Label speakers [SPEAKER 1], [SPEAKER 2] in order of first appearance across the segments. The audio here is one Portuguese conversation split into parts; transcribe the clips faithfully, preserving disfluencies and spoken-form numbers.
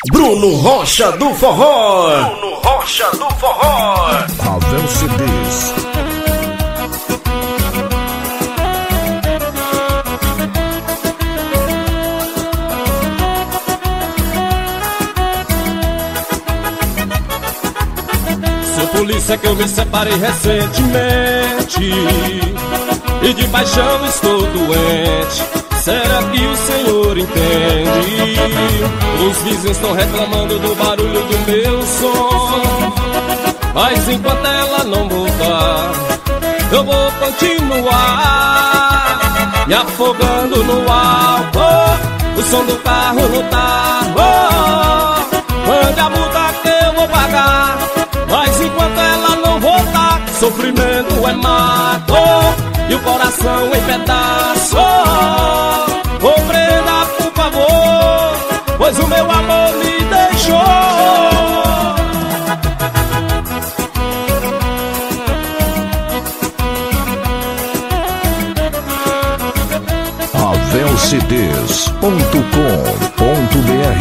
[SPEAKER 1] Bruno Rocha do Forró. Bruno Rocha do Forró. Ravel C Ds.
[SPEAKER 2] Sou polícia que eu me separei recentemente e de paixão estou doente. Será que o senhor entende? Os vizinhos estão reclamando do barulho do meu som, mas enquanto ela não voltar, eu vou continuar me afogando no álcool. O som do carro no tarro, mande a multa que eu vou pagar, mas enquanto ela não voltar, sofrimento é mato e o coração em pedaço. Compreenda, por favor, pois o meu amor me deixou.
[SPEAKER 1] Ravel C Ds ponto com ponto B R.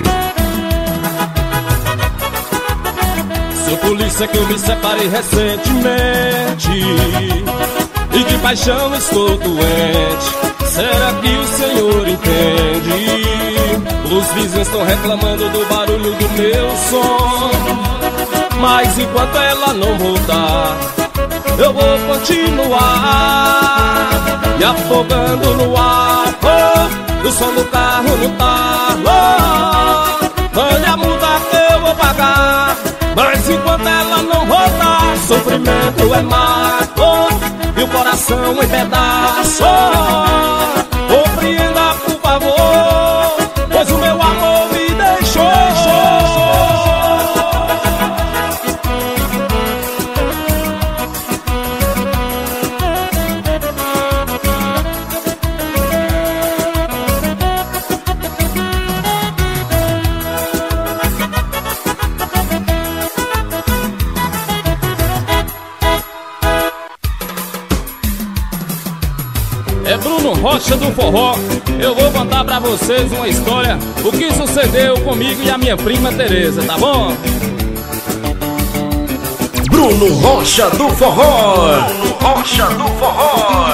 [SPEAKER 2] Sou polícia que eu me separei recentemente e de paixão estou doente. Será que o senhor entende? Os vizinhos estão reclamando do barulho do meu som, mas enquanto ela não voltar, eu vou continuar me afogando no álcool. O som do carro no talo, mande a multa que eu vou pagar, mas enquanto ela não voltar, sofrimento é mato e o coração em pedaço. Compreenda, por favor, pois o meu amor me deixou. É Bruno Rocha do Forró. Eu vou contar pra vocês uma história, o que sucedeu comigo e a minha prima Tereza, tá bom?
[SPEAKER 1] Bruno Rocha do Forró. Bruno Rocha do Forró.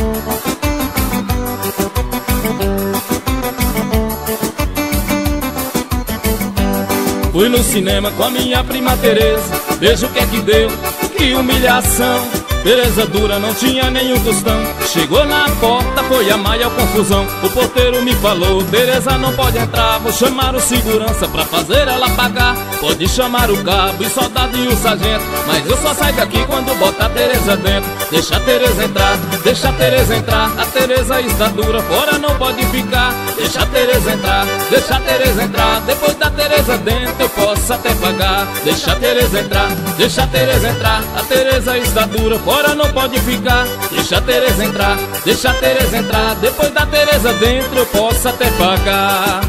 [SPEAKER 2] Fui no cinema com a minha prima Tereza, veja o que é que deu, que humilhação. Tereza dura, não tinha nenhum tostão. Chegou na porta, foi a maior confusão. O porteiro me falou, Tereza não pode entrar, vou chamar o segurança pra fazer ela pagar. Pode chamar o cabo e soldado e o sargento, mas eu só saio daqui quando botar a Tereza dentro. Deixa a Tereza entrar, deixa a Tereza entrar. A Tereza está dura, fora não pode ficar. Deixa a Tereza entrar, deixa a Tereza entrar. Depois da Tereza dentro eu posso até pagar. Deixa a Tereza entrar, deixa a Tereza entrar. A Tereza está dura, fora não pode ficar. Deixa a Tereza entrar, deixa a Tereza entrar. Depois da Tereza dentro eu posso até pagar.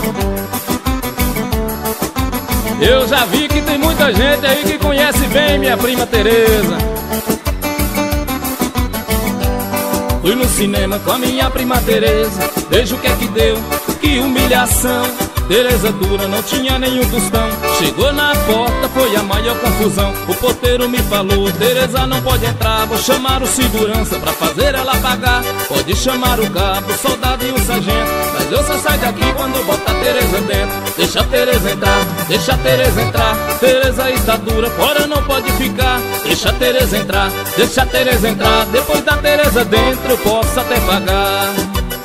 [SPEAKER 2] Eu já vi que tem muita gente aí que conhece bem minha prima Tereza. Fui no cinema com a minha prima Tereza, veja o que é que deu, que humilhação. Tereza dura, não tinha nenhum tostão. Chegou na porta, foi a maior confusão. O porteiro me falou, Tereza não pode entrar, vou chamar o segurança pra fazer ela pagar. Pode chamar o cabo, o soldado e o sargento, mas eu só saio daqui quando botar a Tereza dentro. Deixa a Tereza entrar, deixa a Tereza entrar. Tereza está dura, fora não pode ficar. Deixa a Tereza entrar, deixa a Tereza entrar. Depois da Tereza dentro eu posso até pagar.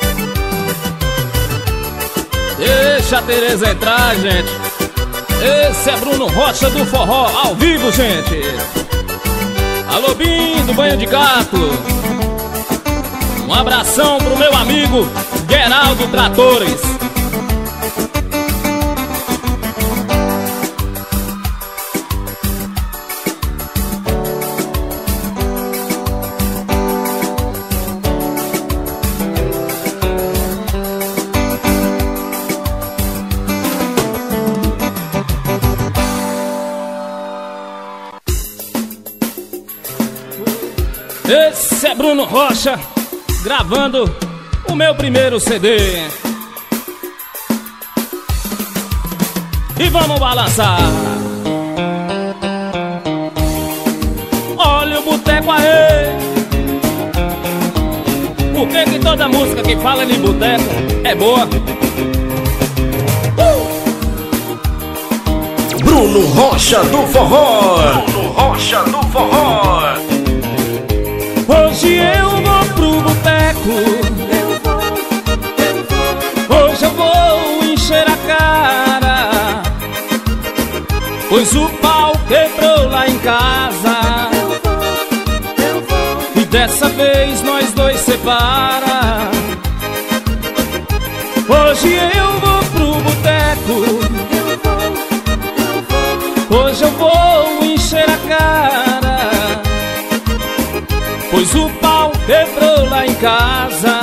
[SPEAKER 2] Deixa a Tereza entrar, gente. Esse é Bruno Rocha do Forró, ao vivo, gente. Alô, Bim, do Banho de Gato. Um abração pro meu amigo Geraldo Tratores. Esse é Bruno Rocha, gravando o meu primeiro C D. e vamos balançar. Olha o boteco aí. Por que que toda música que fala de boteco é boa? Uh!
[SPEAKER 1] Bruno Rocha do Forró. Bruno Rocha do Forró.
[SPEAKER 2] Hoje eu vou pro boteco. Hoje eu vou encher a cara, pois o pau quebrou lá em casa. E dessa vez nós dois separa. Hoje eu vou pro boteco. Hoje eu vou encher a cara, pois o pau quebrou lá em casa.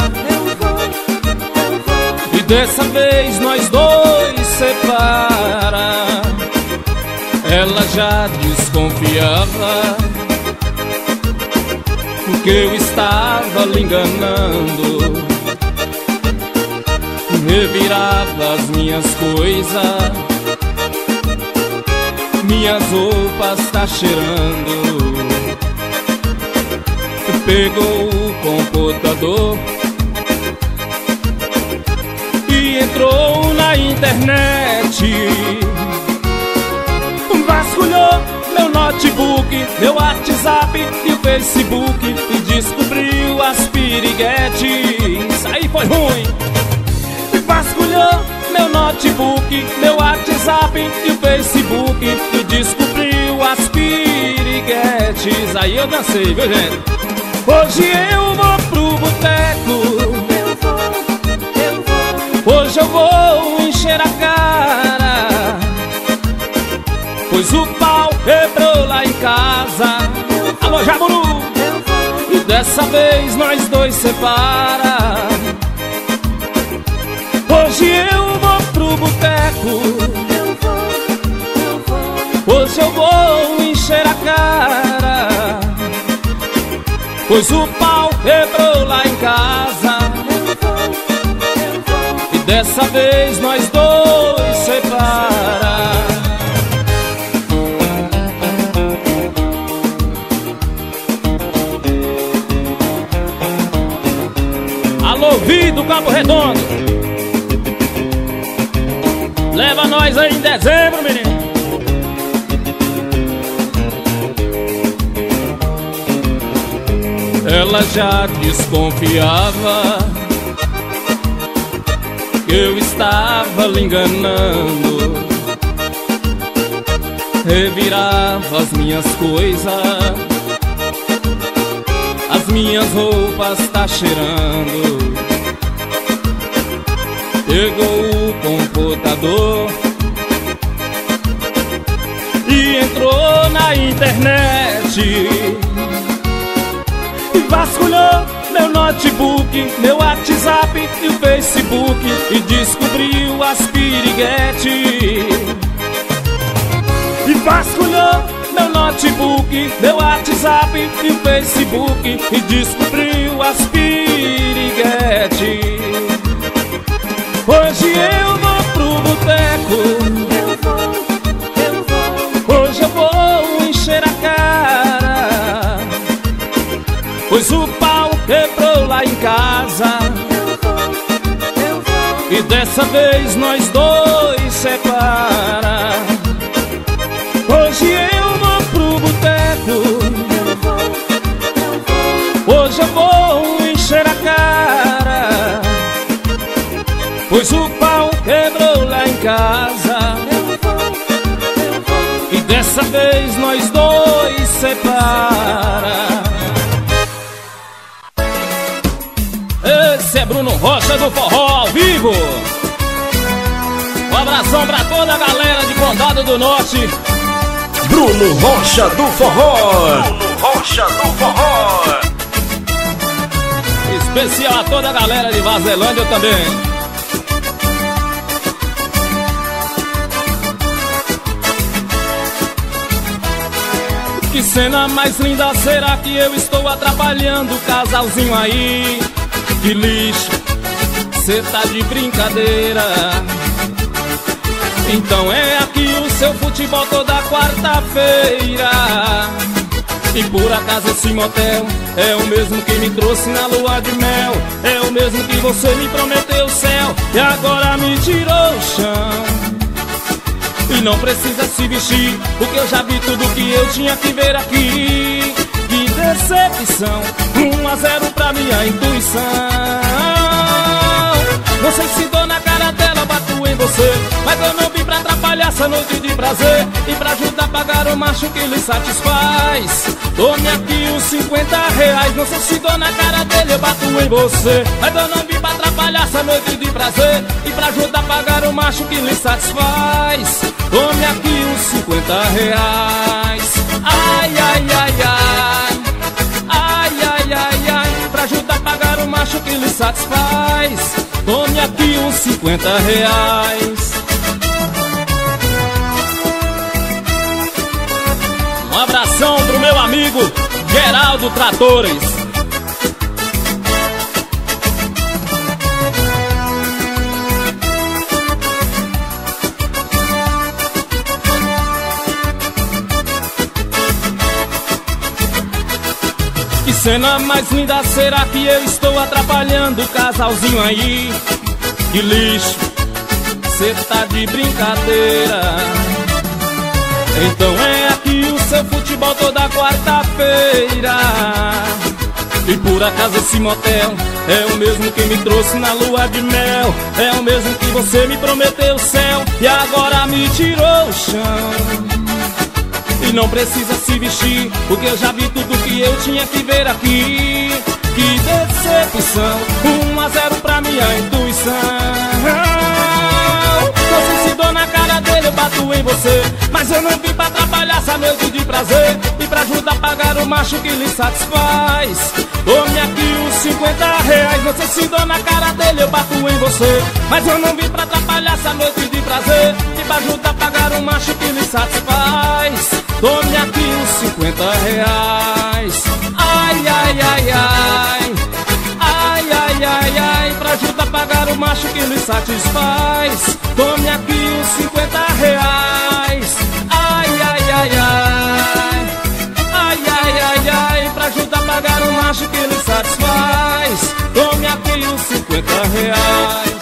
[SPEAKER 2] E dessa vez nós dois separa. Ela já desconfiava que eu estava lhe enganando. Revirava as minhas coisas, minhas roupas tá cheirando. Pegou o computador e entrou na internet. Vasculhou meu notebook, meu WhatsApp e o Facebook e descobriu as piriguetes. Aí foi ruim. Vasculhou meu notebook, meu WhatsApp e o Facebook e descobriu as piriguetes. Aí eu dancei, viu gente? Hoje eu vou pro boteco. Hoje eu vou encher a cara, pois o pau quebrou lá em casa. Alô, Jaburu! E dessa vez nós dois separa. Hoje eu vou pro boteco. Hoje eu vou encher a cara, pois o pau quebrou lá em casa. E dessa vez nós dois separa. Alô, Vido, Campo Redondo, leva nós aí em dezembro, menino. Ela já desconfiava que eu estava lhe enganando. Revirava as minhas coisas, as minhas roupas tá cheirando. Pegou o computador e entrou na internet. Vasculhou meu notebook, meu WhatsApp e o Facebook e descobriu as piriguetes. E vasculhou meu notebook, meu WhatsApp e o Facebook e descobriu as piriguetes. Hoje eu vou pro boteco. Hoje eu vou encher a cara, pois o pau quebrou lá em casa. E dessa vez nós dois separa. Hoje eu vou pro boteco. Hoje eu vou encher a cara, pois o pau quebrou lá em casa. E dessa vez nós dois separa. Esse é Bruno Rocha do Forró ao vivo. Um abração pra toda a galera de Condado do Norte.
[SPEAKER 1] Bruno Rocha do Forró. Bruno Rocha do Forró.
[SPEAKER 2] Especial a toda a galera de Vazelândia também. Que cena mais linda, será que eu estou atrapalhando o casalzinho aí? Que lixo, cê tá de brincadeira. Então é aqui o seu futebol toda quarta-feira. E por acaso esse motel é o mesmo que me trouxe na lua de mel. É o mesmo que você me prometeu o céu e agora me tirou o chão. E não precisa se vestir, porque eu já vi tudo que eu tinha que ver aqui. Que decepção, um a zero pra minha intuição. Não sei se dou na cara dela, bato em você, mas eu não vim pra atrapalhar essa noite de prazer e pra ajudar a pagar o macho que lhe satisfaz. Tome aqui os cinquenta reais. Não sei se dou na cara dele, eu bato em você, mas eu não vim pra atrapalhar essa noite de prazer e pra ajudar a pagar o macho que lhe satisfaz. Tome aqui os cinquenta reais. Ai, ai, ai, ai. Ai, ai, ai, ai. Pra ajudar a pagar o macho que lhe satisfaz. Tome aqui os cinquenta reais. Um abração pro meu amigo Geraldo Tratores. Que cena mais linda, será que eu estou atrapalhando o casalzinho aí? Que lixo, cê tá de brincadeira. Então é aqui o seu futebol toda quarta-feira. E por acaso esse motel é o mesmo que me trouxe na lua de mel. É o mesmo que você me prometeu o céu e agora me tirou o chão. E não precisa se vestir, porque eu já vi tudo que eu tinha que ver aqui. Que decepção, um a zero pra minha intuição. Não sei se dou na cara dele, eu bato em você, mas eu não vim pra atrapalhar essa noite de prazer e pra ajudar a pagar o macho que lhe satisfaz. Tome aqui os cinquenta reais. Não sei se dou na cara dele, eu bato em você, mas eu não vim pra atrapalhar essa noite de prazer e pra ajudar a pagar o macho que lhe satisfaz. Tome aqui os cinquenta reais. Ai, ai, ai, ai. Ai, ai, ai, ai. Pra ajudar a pagar o macho que lhe satisfaz. Tome aqui os cinquenta reais. Ai, ai, ai, ai. Ai, ai, ai, ai. Pra ajudar a pagar o macho que lhe satisfaz. Tome aqui os cinquenta reais.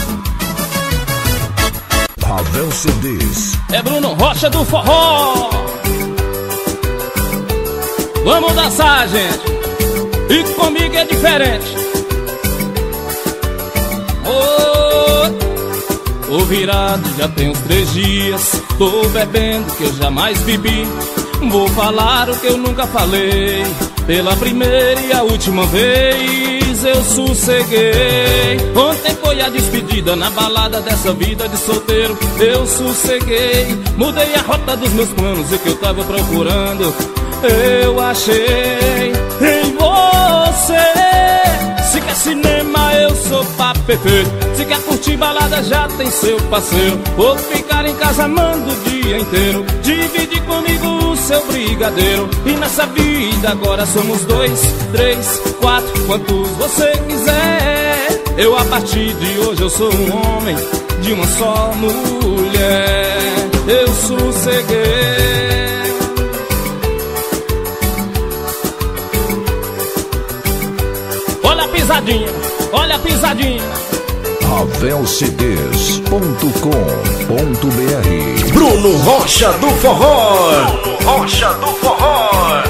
[SPEAKER 1] Ravel C Ds.
[SPEAKER 2] É Bruno Rocha do Forró. Vamos dançar, gente, e comigo é diferente. Ô, tô virado, já tem uns três dias. Tô bebendo que eu jamais bebi. Vou falar o que eu nunca falei. Pela primeira e a última vez eu sosseguei. Ontem foi a despedida na balada dessa vida de solteiro. Eu sosseguei, mudei a rota dos meus planos. E o que eu tava procurando eu achei em você. Se quer cinema, eu sou papo perfeito. Se quer curtir balada, já tem seu parceiro. Vou ficar em casa amando o dia inteiro. Divide comigo o seu brigadeiro. E nessa vida agora somos dois, três, quatro, quantos você quiser. Eu a partir de hoje eu sou um homem de uma só mulher. Eu sosseguei. Olha a pisadinha, olha a pisadinha.
[SPEAKER 1] Ravel C Ds ponto com ponto br.
[SPEAKER 3] Bruno Rocha do Forró. Bruno Rocha do Forró.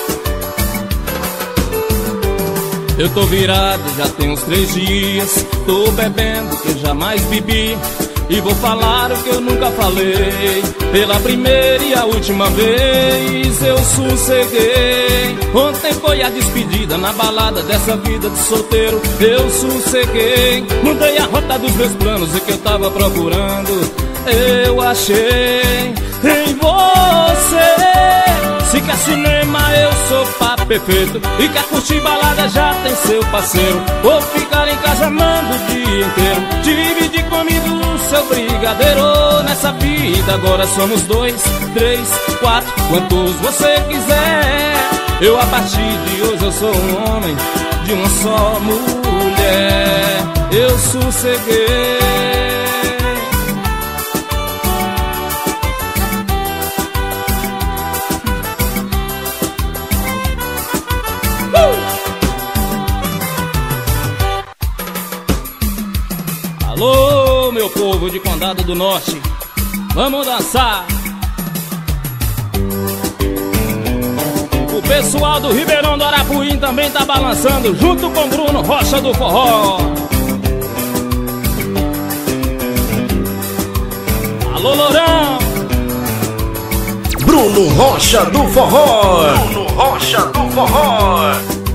[SPEAKER 2] Eu tô virado, já tem uns três dias. Tô bebendo que eu jamais bebi. E vou falar o que eu nunca falei. Pela primeira e a última vez eu sosseguei. Ontem foi a despedida na balada dessa vida de solteiro. Eu sosseguei, mudei a rota dos meus planos. E que eu tava procurando eu achei em você. Se quer cinema, eu sou papo perfeito. E quer curtir balada, já tem seu parceiro. Vou ficar em casa amando o dia inteiro. Divide comigo o seu brigadeiro. Nessa vida agora somos dois, três, quatro, quantos você quiser. Eu a partir de hoje eu sou um homem de uma só mulher. Eu sosseguei. povo de Condado do Norte, vamos dançar. O pessoal do Ribeirão do Arapuim também tá balançando, junto com Bruno Rocha do Forró. Alô, Lourão!
[SPEAKER 1] Bruno Rocha do Forró. Bruno Rocha do Forró.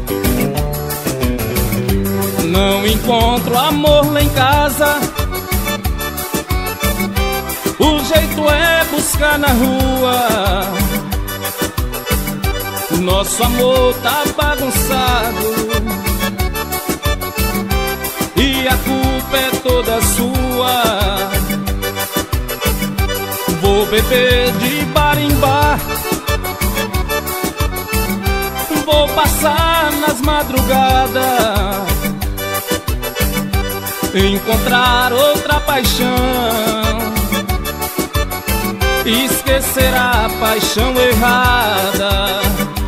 [SPEAKER 2] Não encontro amor lá em casa, o jeito é buscar na rua. Nosso amor tá bagunçado e a culpa é toda sua. Vou beber de bar em bar, vou passar nas madrugadas, encontrar outra paixão, esquecer a paixão errada.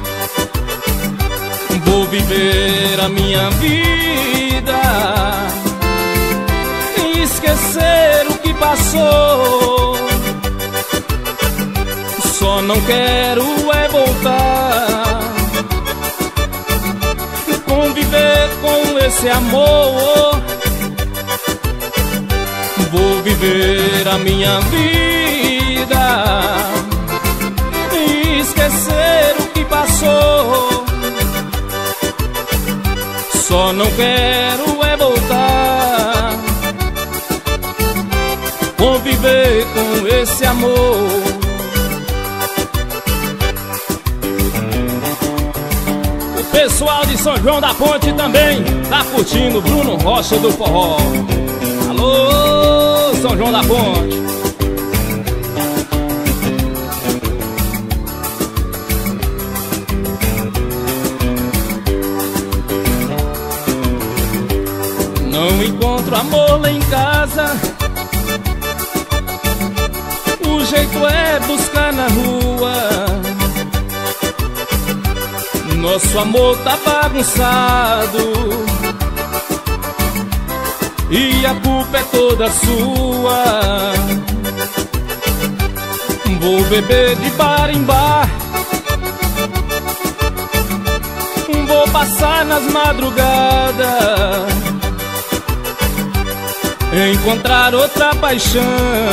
[SPEAKER 2] Vou viver a minha vida, esquecer o que passou. Só não quero é voltar, conviver com esse amor. Vou viver a minha vida, esquecer o que passou. Só não quero é voltar, conviver com esse amor. O pessoal de São João da Ponte também tá curtindo Bruno Rocha do Forró. Alô, São João da Ponte. Não encontro amor lá em casa, o jeito é buscar na rua. Nosso amor tá bagunçado e a culpa é toda sua. Vou beber de bar em bar, vou passar nas madrugadas, encontrar outra paixão,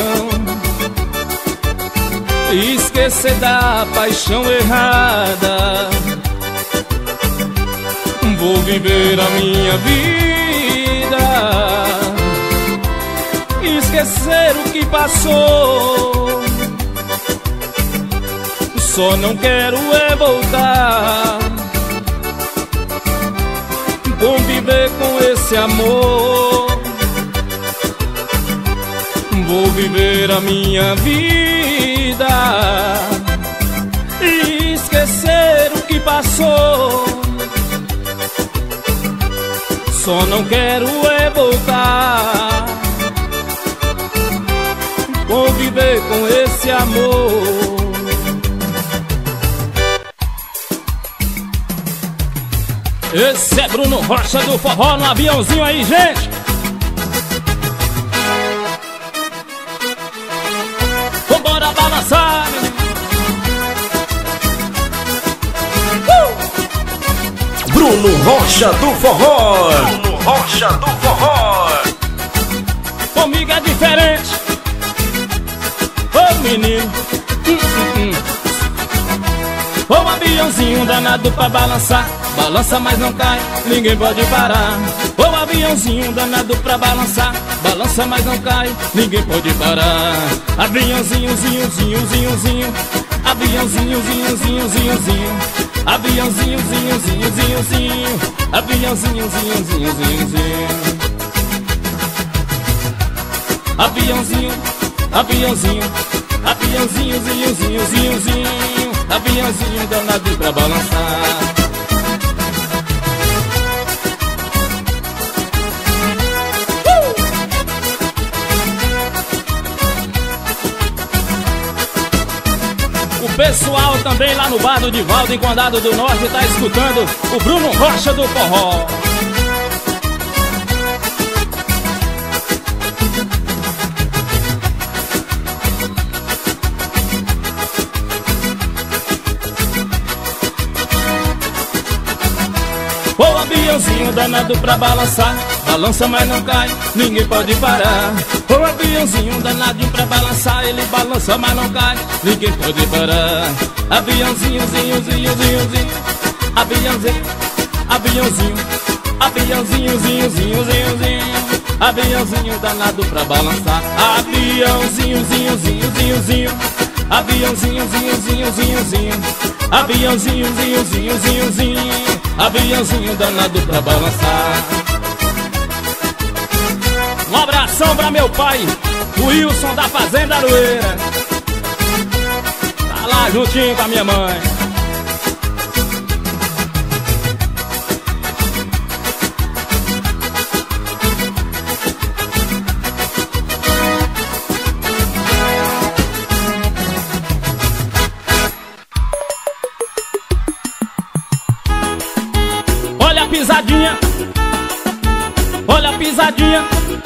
[SPEAKER 2] esquecer da paixão errada. Vou viver a minha vida, esquecer o que passou. Só não quero é voltar, conviver com esse amor. Vou viver a minha vida, esquecer o que passou. Só não quero é voltar, conviver com esse amor. Esse é Bruno Rocha do Forró no aviãozinho aí, gente. Vambora balançar,
[SPEAKER 1] uh! Bruno Rocha do Forró. Bruno Rocha do Forró.
[SPEAKER 2] Comigo é diferente, ô menino. hum, hum, hum. Ô aviãozinho danado pra balançar, balança mas não cai, ninguém pode parar. Ô aviãozinho danado pra balançar, balança mas não cai, ninguém pode parar. Aviãozinho, zinho, zinho, zinho, zinho. Aviãozinho, zinho, zinho, zinho, zinho. Aviãozinho, zinho, zinho, zinho, zinho. Aviãozinho, zinho, zinho, zinho, zinho. Aviãozinho, aviãozinho, aviãozinho, zinho, zinho, zinho, zinho. Aviãozinho danado pra balançar. O pessoal também lá no bar do Divaldo, em Condado do Norte, tá escutando o Bruno Rocha do Forró. aviãozinho danado pra balançar. Balança mas não cai, ninguém pode parar. O aviãozinho danadinho pra balançar. Ele balança mas não cai, ninguém pode parar. Aviãozinho, zinho, zinho, zinho, zinho. Aviãozinho, aviãozinho, aviãozinho, zinho, zinho, zinho, zinho. Aviãozinho danado pra balançar. Aviãozinho, zinho, zinho, zinho, zinho. Aviãozinho, zinho, zinho, zinho, zinho. Aviãozinho, zinho, zinho, zinho, zinho. Aviãozinho danado pra balançar. Um abração pra meu pai, o Wilson da Fazenda Aroeira. Tá lá juntinho com a minha mãe. Olha a pisadinha, olha a pisadinha.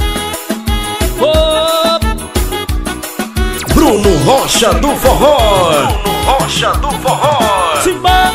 [SPEAKER 2] Oh.
[SPEAKER 1] Bruno Rocha do Forró. Bruno Rocha do Forró.
[SPEAKER 2] Simba.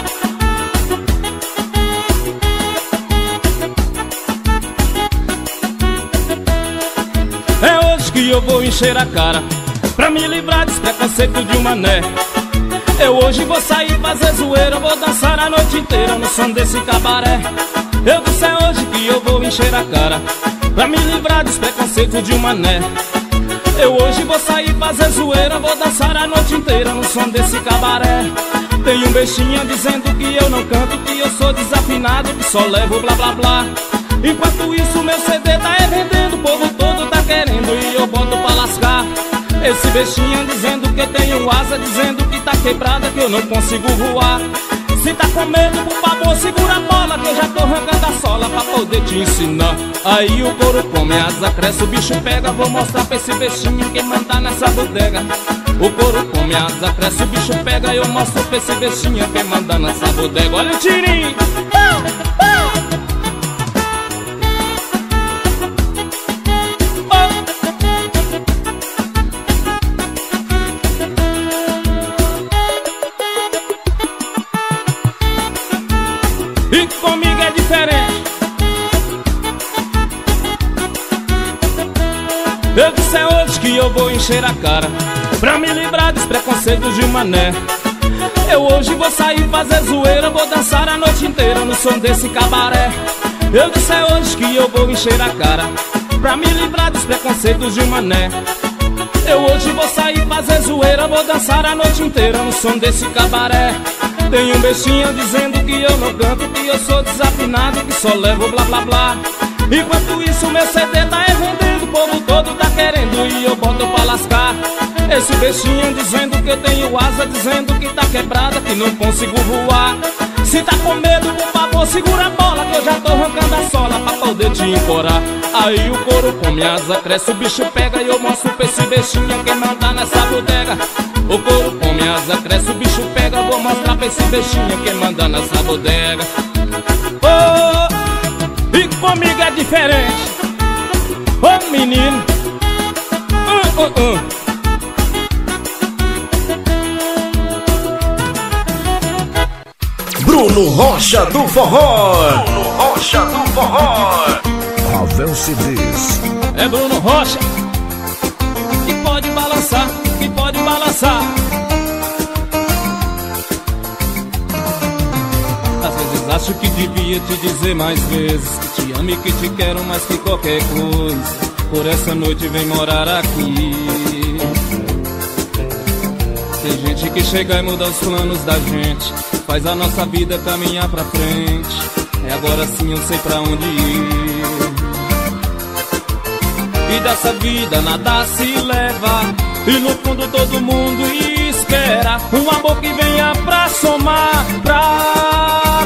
[SPEAKER 2] É hoje que eu vou encher a cara pra me livrar desse preconceito de um mané. Eu hoje vou sair fazer zoeira, vou dançar a noite inteira no som desse cabaré. Eu disse é hoje que eu vou encher a cara pra me livrar desse preconceito de um mané. Eu hoje vou sair fazer zoeira, vou dançar a noite inteira no som desse cabaré. Tem um bestinha dizendo que eu não canto, que eu sou desafinado, que só levo blá blá blá. Enquanto isso meu C D tá vendendo, o povo todo tá querendo e eu boto pra lascar. Esse bestinha dizendo que tenho asa, dizendo que tá quebrada, que eu não consigo voar. Se tá com medo, por favor, segura a bola, que eu já tô arrancando a sola pra poder te ensinar. Aí o couro come, a asa cresce, o bicho pega. Vou mostrar pra esse bestinho quem manda nessa bodega. O couro come, a asa cresce, o bicho pega. Eu mostro pra esse bestinho quem manda nessa bodega. Olha o tirinho! E comigo é diferente. Eu disse é hoje que eu vou encher a cara pra me livrar dos preconceitos de mané. Eu hoje vou sair fazer zoeira, vou dançar a noite inteira no som desse cabaré. Eu disse é hoje que eu vou encher a cara pra me livrar dos preconceitos de mané. Eu hoje vou sair fazer zoeira, vou dançar a noite inteira no som desse cabaré. Tem um bestinho dizendo que eu não canto, que eu sou desafinado, que só levo blá blá blá. Enquanto isso meu C D tá vendendo, o povo todo tá querendo e eu boto pra lascar. Esse bestinho dizendo que eu tenho asa, dizendo que tá quebrada, que não consigo voar. Se tá com medo, por favor, segura a bola, que eu já tô arrancando a sola pra poder te encorar. Aí o couro come, a asa cresce, o bicho pega e eu mostro pra esse bestinho quem manda nessa bodega. O couro come, a asa cresce, o bicho pega. Vou mostrar pra esse bestinho quem manda nessa bodega. Oh, e comigo é diferente. Oh menino, uh, uh, uh.
[SPEAKER 1] Bruno Rocha do Forró. Bruno Rocha do Forró. Ravel C Ds.
[SPEAKER 2] É Bruno Rocha que pode balançar, que pode balançar. Às vezes acho que devia te dizer mais vezes que te amo e que te quero mais que qualquer coisa. Por essa noite vem morar aqui. Tem gente que chega e muda os planos da gente, faz a nossa vida caminhar pra frente. É agora sim eu sei pra onde ir. E dessa vida nada se leva, e no fundo todo mundo espera um amor que venha pra somar, pra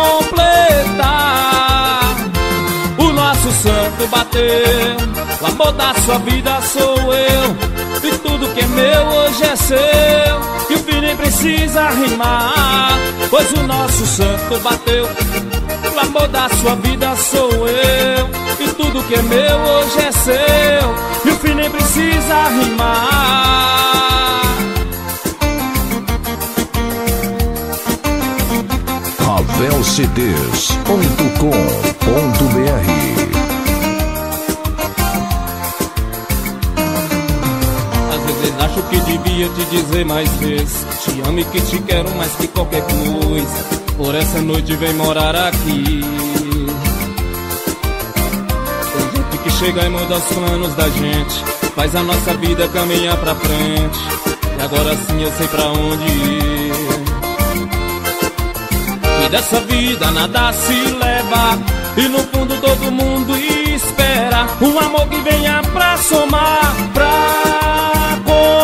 [SPEAKER 2] completar. O nosso santo bateu, o amor da sua vida sou eu, e tudo que é meu hoje é seu, e o fim nem precisa rimar, pois o nosso santo bateu. O amor da sua vida sou eu, e tudo que é meu hoje é seu, e o fim nem precisa rimar.
[SPEAKER 1] Ravel C c ds ponto com ponto b r.
[SPEAKER 2] Acho que devia te dizer mais vezes: te amo e que te quero mais que qualquer coisa. Por essa noite vem morar aqui. Tem gente que chega e muda os planos da gente, faz a nossa vida caminhar pra frente. E agora sim eu sei pra onde ir. E dessa vida nada se leva, e no fundo todo mundo espera um amor que venha pra somar, pra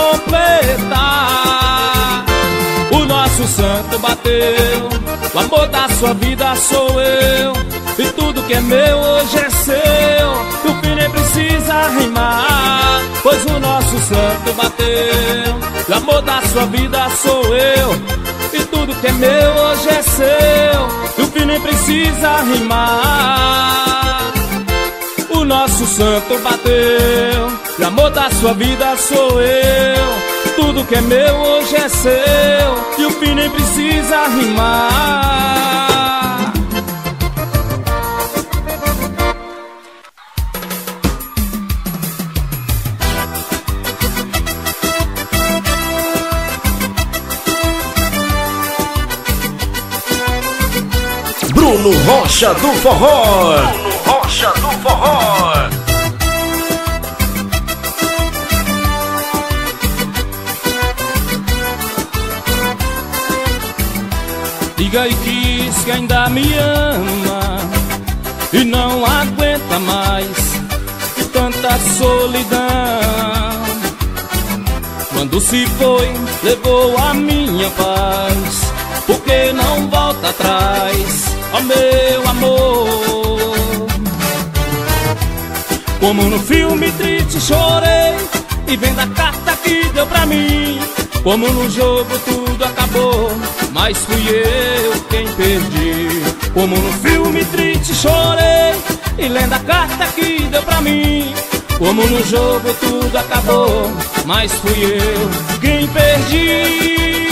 [SPEAKER 2] completar. O nosso santo bateu, o amor da sua vida sou eu, e tudo que é meu hoje é seu, o fim nem precisa rimar. Pois o nosso santo bateu, o amor da sua vida sou eu, e tudo que é meu hoje é seu, e o fim nem precisa rimar. O nosso santo bateu, o amor da sua vida sou eu, tudo que é meu hoje é seu, e o fim nem precisa rimar.
[SPEAKER 3] Bruno Rocha do Forró. Bruno Rocha do Forró.
[SPEAKER 2] Diga e diz que ainda me ama e não aguenta mais tanta solidão. Quando se foi, levou a minha paz, porque não volta atrás, ó meu amor. Como no filme triste chorei, e vendo a carta que deu pra mim. Como no jogo tudo acabou, mas fui eu quem perdi. Como no filme triste chorei, e lendo a carta que deu pra mim. Como no jogo tudo acabou, mas fui eu quem perdi.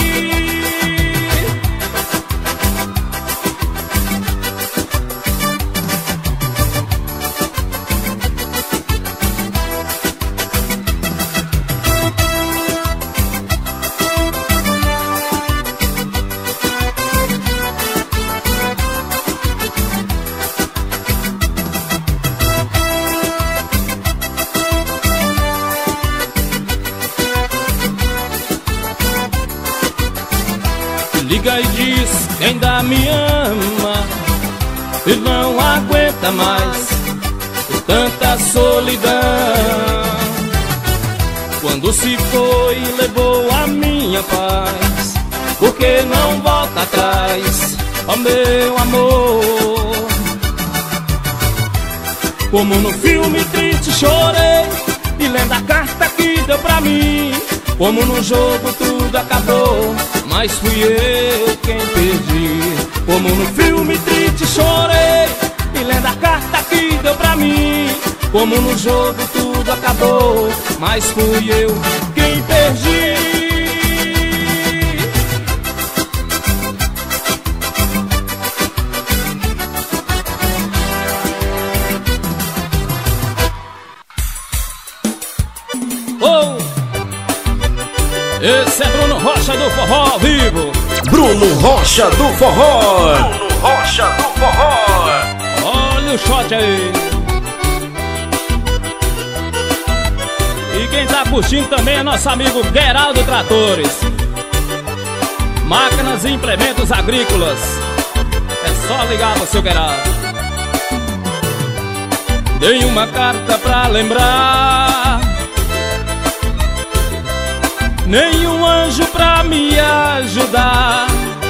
[SPEAKER 2] Liga e diz que ainda me ama e não aguenta mais tanta solidão. Quando se foi, levou a minha paz, porque não volta atrás, ó meu amor. Como no filme triste chorei, e lendo a carta que deu pra mim. Como no jogo tudo acabou, mas fui eu quem perdi. Como no filme triste chorei, e lendo a carta que deu pra mim. Como no jogo tudo acabou, mas fui eu quem perdi. Oh! Esse é Bruno Rocha do Forró ao vivo.
[SPEAKER 3] Bruno Rocha do Forró. Bruno Rocha do Forró.
[SPEAKER 2] Olha o shot aí. E quem tá curtindo também é nosso amigo Geraldo Tratores. Máquinas e implementos agrícolas. É só ligar pro seu Geraldo. Dei uma carta pra lembrar, nenhum anjo pra me ajudar.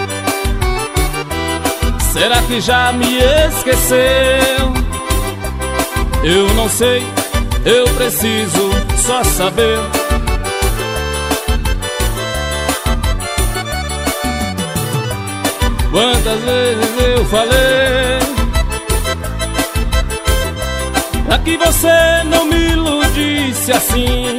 [SPEAKER 2] Será que já me esqueceu? Eu não sei, eu preciso só saber. Quantas vezes eu falei pra que você não me iludisse assim.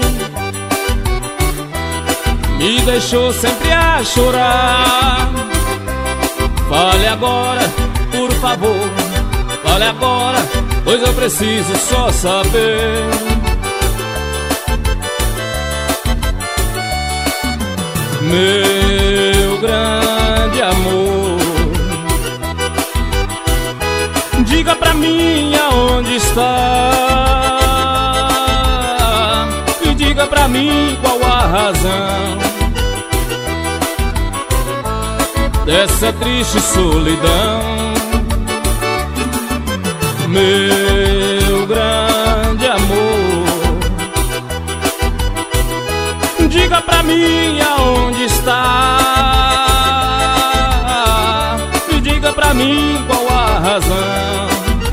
[SPEAKER 2] Me deixou sempre a chorar. Fale agora favor, fale agora, pois eu preciso só saber. Meu grande amor, diga pra mim aonde está e diga pra mim qual a razão dessa triste solidão. Meu grande amor, diga pra mim aonde está e diga pra mim qual a razão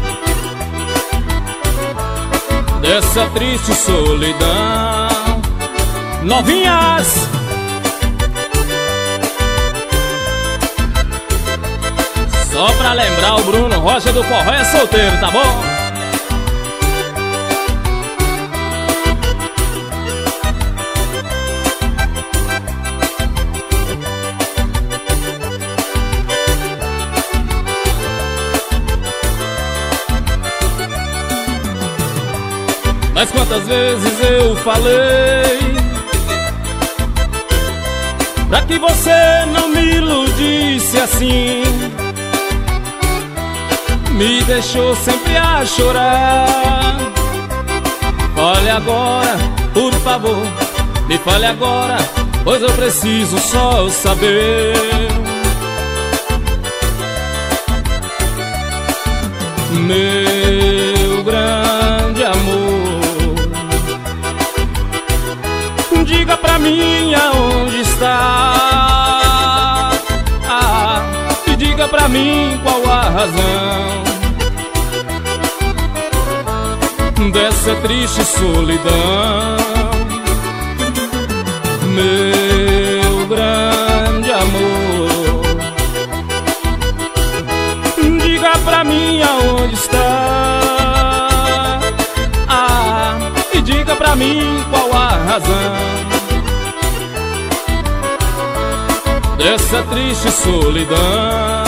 [SPEAKER 2] dessa triste solidão. Novinhas, só pra lembrar, o Bruno Rocha do Forró é solteiro, tá bom? Mas quantas vezes eu falei pra que você não me iludisse assim, me deixou sempre a chorar. Fale agora, por favor, me fale agora, pois eu preciso só saber. Meu grande amor, diga pra mim aonde está ah, e diga pra mim qual a razão dessa triste solidão. Meu grande amor, diga pra mim aonde está ah, e diga pra mim qual a razão dessa triste solidão.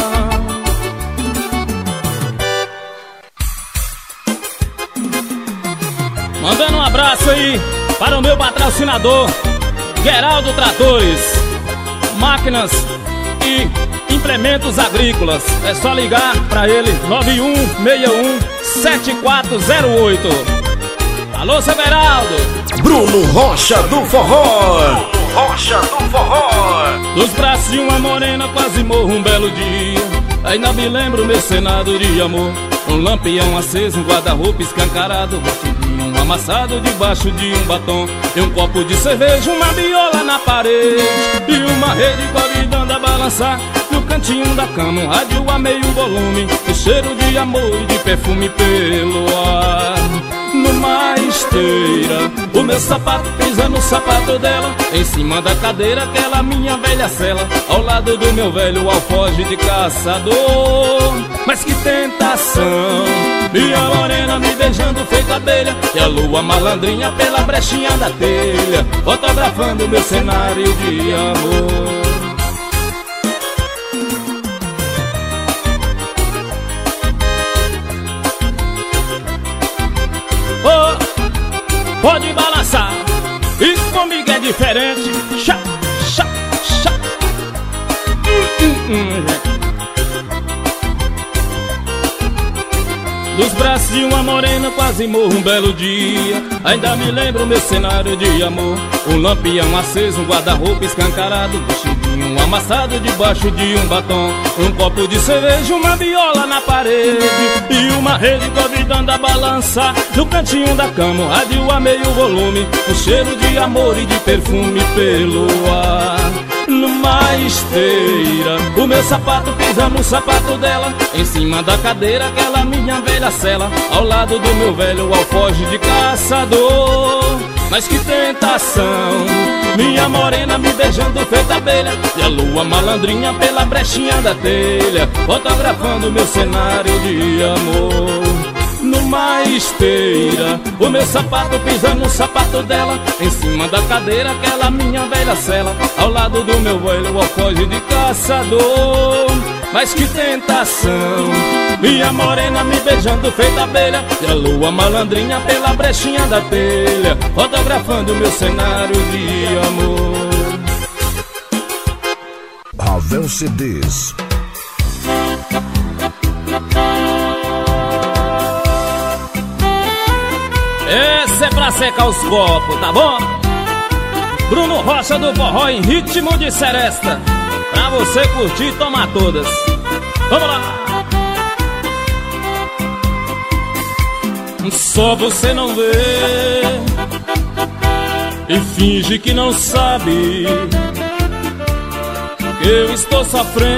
[SPEAKER 2] Mandando um abraço aí para o meu patrocinador Geraldo Tratores, máquinas e implementos agrícolas. É só ligar para ele, nove um seis um sete quatro zero oito. Alô, seu Geraldo.
[SPEAKER 3] Bruno Rocha do Forró, Bruno Rocha do Forró.
[SPEAKER 2] Dos braços de uma morena quase morro um belo dia. Ainda me lembro meu cenário de amor. Um lampião aceso, um guarda-roupa escancarado, vestidinho amassado debaixo de um batom, e um copo de cerveja, uma viola na parede e uma rede convidando a balançar. No cantinho da cama um rádio a meio volume, o cheiro de amor e de perfume pelo ar. Numa esteira, o meu sapato pisa no sapato dela, em cima da cadeira aquela minha velha cela, ao lado do meu velho alforje de caçador. Mas que tentação, minha morena me beijando feito abelha, e a lua malandrinha pela brechinha da telha, fotografando meu cenário de amor. Oh, pode balançar, isso comigo é diferente. Chá, chá, chá. Hum, hum, hum. Dos braços de uma morena quase morro um belo dia. Ainda me lembro meu cenário de amor. Um lampião aceso, um guarda-roupa escancarado, vestidinho amassado debaixo de um batom, um copo de cerveja, uma viola na parede e uma rede convidando a balançar. No cantinho da cama um rádio a meio volume, um cheiro de amor e de perfume pelo ar. Numa esteira, o meu sapato pisa no sapato dela, em cima da cadeira aquela minha velha cela, ao lado do meu velho alforje de caçador. Mas que tentação, minha morena me beijando feita abelha, e a lua malandrinha pela brechinha da telha, fotografando meu cenário de amor. Numa esteira, o meu sapato pisa no sapato dela, em cima da cadeira aquela minha velha cela, ao lado do meu velho alforje de caçador. mas que tentação. Minha morena me beijando feita abelha, e a lua malandrinha pela brechinha da telha, fotografando meu cenário de amor.
[SPEAKER 1] Ravel C Ds.
[SPEAKER 2] Esse é pra secar os copos, tá bom? Bruno Rocha do Forró em ritmo de seresta, pra você curtir e tomar todas. Vamos lá! Só você não vê e finge que não sabe que eu estou sofrendo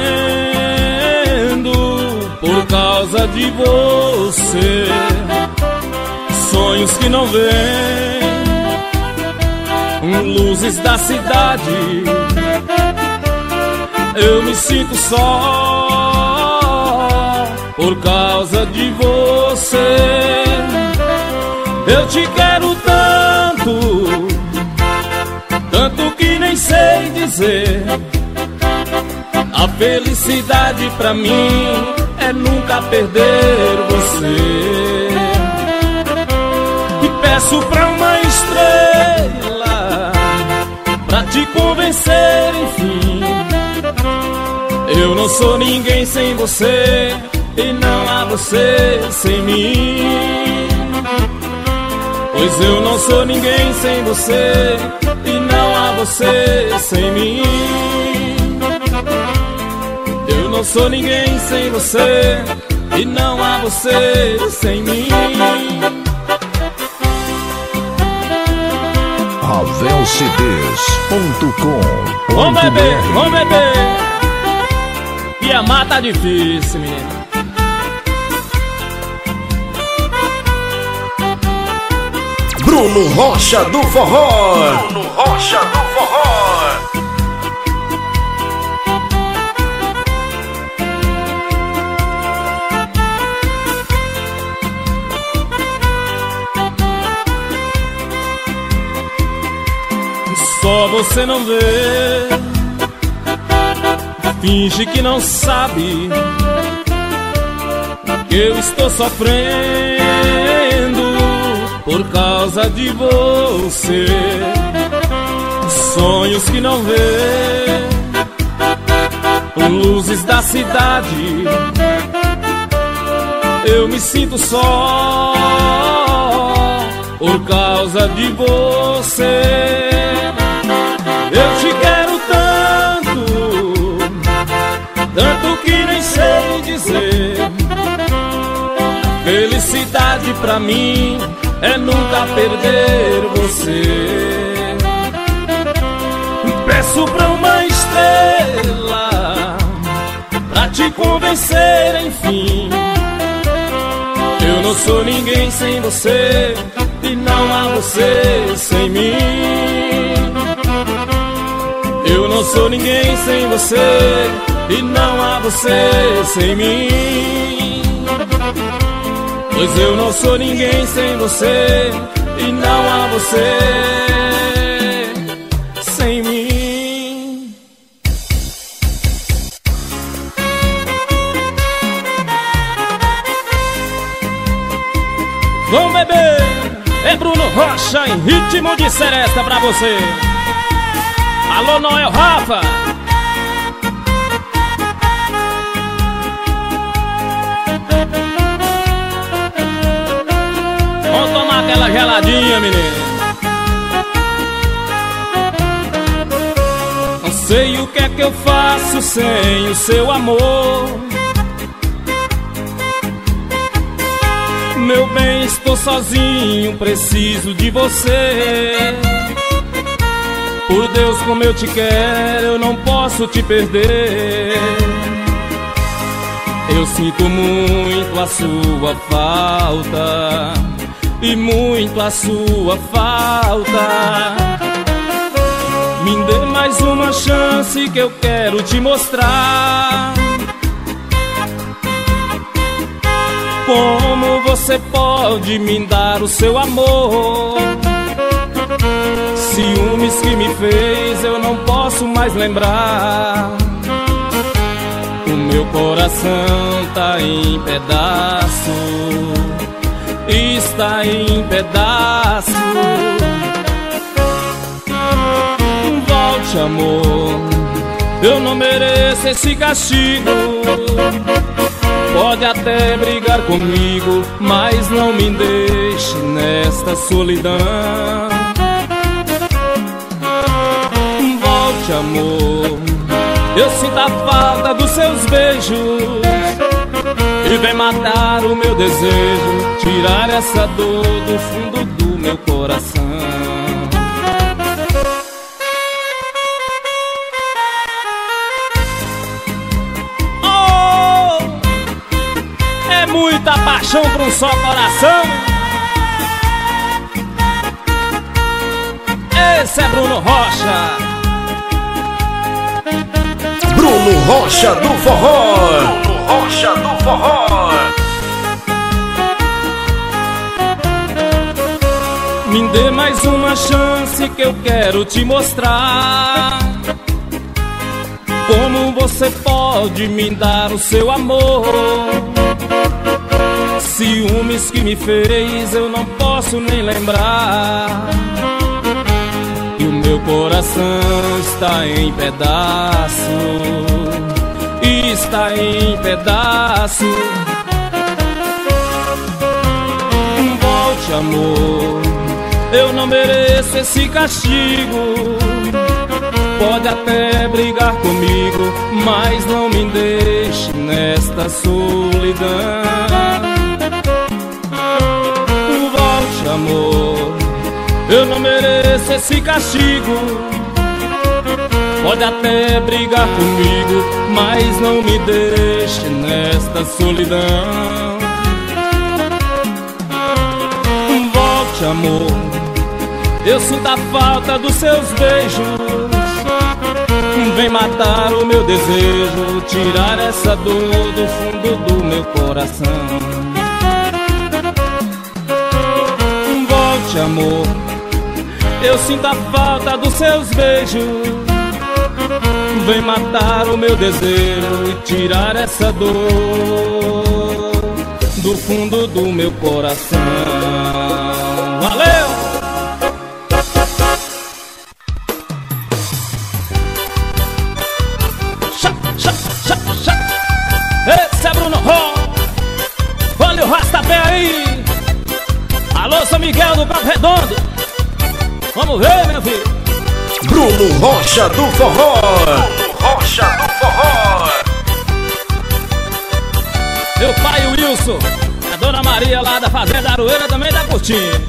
[SPEAKER 2] por causa de você. Sonhos que não vêm, luzes da cidade, eu me sinto só por causa de você. Eu te quero tanto, tanto que nem sei dizer. A felicidade pra mim é nunca perder você. E peço pra uma estrela pra te convencer, enfim. Eu não sou ninguém sem você, e não há você sem mim. Pois eu não sou ninguém sem você, e não há você sem mim. Eu não sou ninguém sem você, e não há você sem mim.
[SPEAKER 1] Ravel C Ds ponto com.
[SPEAKER 2] Vamos beber, vamos beber. E a mata tá difícil, menino.
[SPEAKER 3] Bruno Rocha do Forró. Bruno Rocha do Forró.
[SPEAKER 2] Só você não vê, finge que não sabe que eu estou sofrendo por causa de você. Sonhos que não vê, luzes da cidade, eu me sinto só por causa de você. Eu te quero tanto, tanto que nem sei dizer. Felicidade pra mim é nunca perder você. Peço pra uma estrela pra te convencer, enfim. Eu não sou ninguém sem você, e não há você sem mim. Eu não sou ninguém sem você, e não há você sem mim. Pois eu não sou ninguém sem você, e não há você sem mim. Vamos beber! É Bruno Rocha em ritmo de seresta pra você. Alô, Noel Rafa! Vamos tomar aquela geladinha, menino. Não sei o que é que eu faço sem o seu amor. Meu bem, estou sozinho, preciso de você. Por Deus, como eu te quero, eu não posso te perder. Eu sinto muito a sua falta, e muito a sua falta. Me dê mais uma chance que eu quero te mostrar como você pode me dar o seu amor. Ciúmes que me fez eu não posso mais lembrar. O meu coração coração tá em pedaço, está em pedaço. Volte, amor, eu não mereço esse castigo. Pode até brigar comigo, mas não me deixe nesta solidão. Volte, amor, eu sinto a falta dos seus beijos e vem matar o meu desejo, tirar essa dor do fundo do meu coração. Oh, é muita paixão por um só coração. Esse é Bruno Rocha.
[SPEAKER 1] Bruno Rocha do Forró. Bruno Rocha do Forró.
[SPEAKER 2] Me dê mais uma chance que eu quero te mostrar como você pode me dar o seu amor. Ciúmes que me fez eu não posso nem lembrar, e o meu coração está em pedaço, está em pedaço. Volte, amor, eu não mereço esse castigo. Pode até brigar comigo, mas não me deixe nesta solidão. Volte, amor, eu não mereço esse castigo. Pode até brigar comigo, mas não me deixe nesta solidão. Volte, amor, eu sinto a falta dos seus beijos, vem matar o meu desejo, tirar essa dor do fundo do meu coração. Volte, amor, eu sinto a falta dos seus beijos, vem matar o meu desejo e tirar essa dor do fundo do meu coração. Valeu! Chá, chá, chá, chá. Esse é Bruno Ró. Olha o rastapé aí. Alô, São Miguel do Papo Redondo. Vamos ver, meu filho.
[SPEAKER 1] Bruno Rocha do Forró. Bruno Rocha do Forró.
[SPEAKER 2] Meu pai, o Wilson, a Dona Maria lá da Fazenda Aroeira também tá curtindo.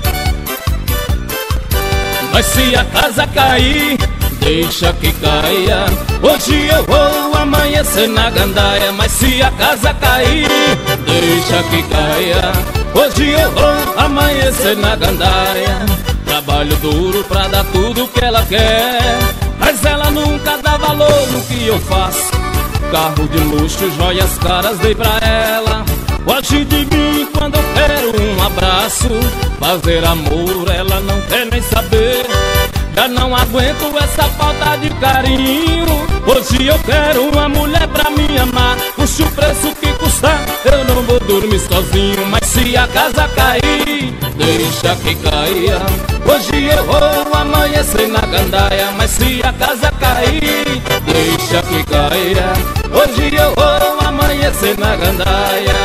[SPEAKER 2] Mas se a casa cair, deixa que caia. Hoje eu vou amanhecer na gandaia. Mas se a casa cair, deixa que caia. Hoje eu vou amanhecer na gandaia. Trabalho duro pra dar tudo que ela quer, mas ela nunca dá valor no que eu faço. Carro de luxo, joias caras dei pra ela. Foge de mim quando eu quero um abraço. Fazer amor ela não quer nem saber. Já não aguento essa falta de carinho. Hoje eu quero uma mulher pra me amar. Puxa o preço que custar, eu não vou dormir sozinho. Mas se a casa cair, deixa que caia. Hoje eu vou amanhecer na gandaia. Mas se a casa cair, deixa que caia. Hoje eu vou amanhecer na gandaia.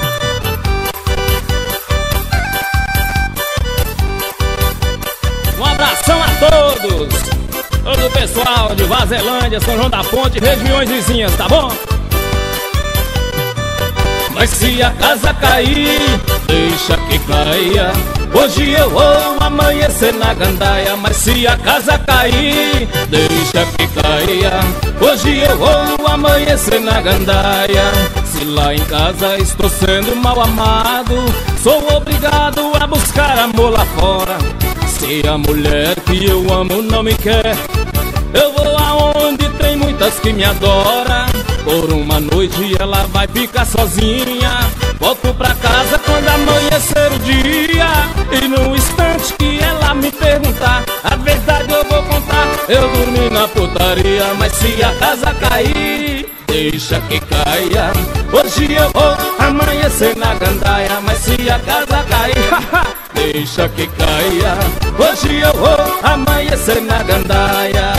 [SPEAKER 2] Um abração a todos, todo o pessoal de Vazelândia, São João da Ponte, regiões vizinhas, tá bom? Mas se a casa cair, deixa que caia. Hoje eu vou amanhecer na gandaia. Mas se a casa cair, deixa que caia. Hoje eu vou amanhecer na gandaia. Se lá em casa estou sendo mal amado, sou obrigado a buscar amor lá fora. Se a mulher que eu amo não me quer, eu vou aonde tem muitas que me adoram. Por uma noite ela vai ficar sozinha. Volto pra casa quando amanhecer o dia. E no instante que ela me perguntar, a verdade eu vou contar. Eu dormi na putaria, mas se a casa cair, deixa que caia. Hoje eu vou amanhecer na gandaia, mas se a casa cair, deixa que caia. Hoje eu vou amanhecer na gandaia.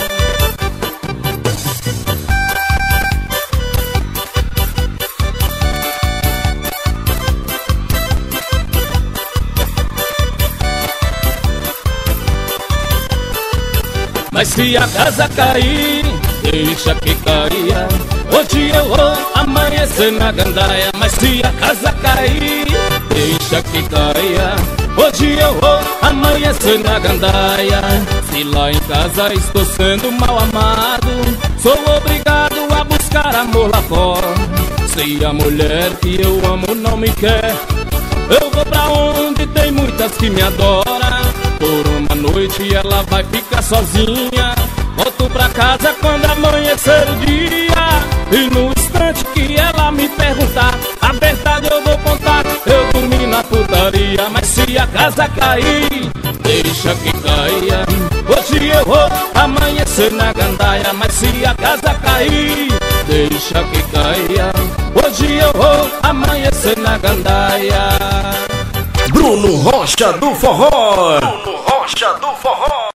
[SPEAKER 2] Mas se a casa cair, deixa que caia. Hoje eu vou amanhecer na gandaia, mas se a casa cair, deixa que caia. Hoje eu vou amanhecer na gandaia. Se lá em casa estou sendo mal amado, sou obrigado a buscar amor lá fora. Se a mulher que eu amo não me quer, eu vou pra onde tem muitas que me adoram. Por uma noite ela vai ficar sozinha. Volto pra casa quando amanhecer o dia, e no instante que ela me perguntar, a verdade eu vou contar, eu dormi na putaria. Mas se a casa cair, deixa que caia. Hoje eu vou amanhecer na gandaia, mas se a casa cair, deixa que caia. Hoje eu vou amanhecer na gandaia.
[SPEAKER 1] Bruno Rocha do Forró. Bruno Rocha do Forró.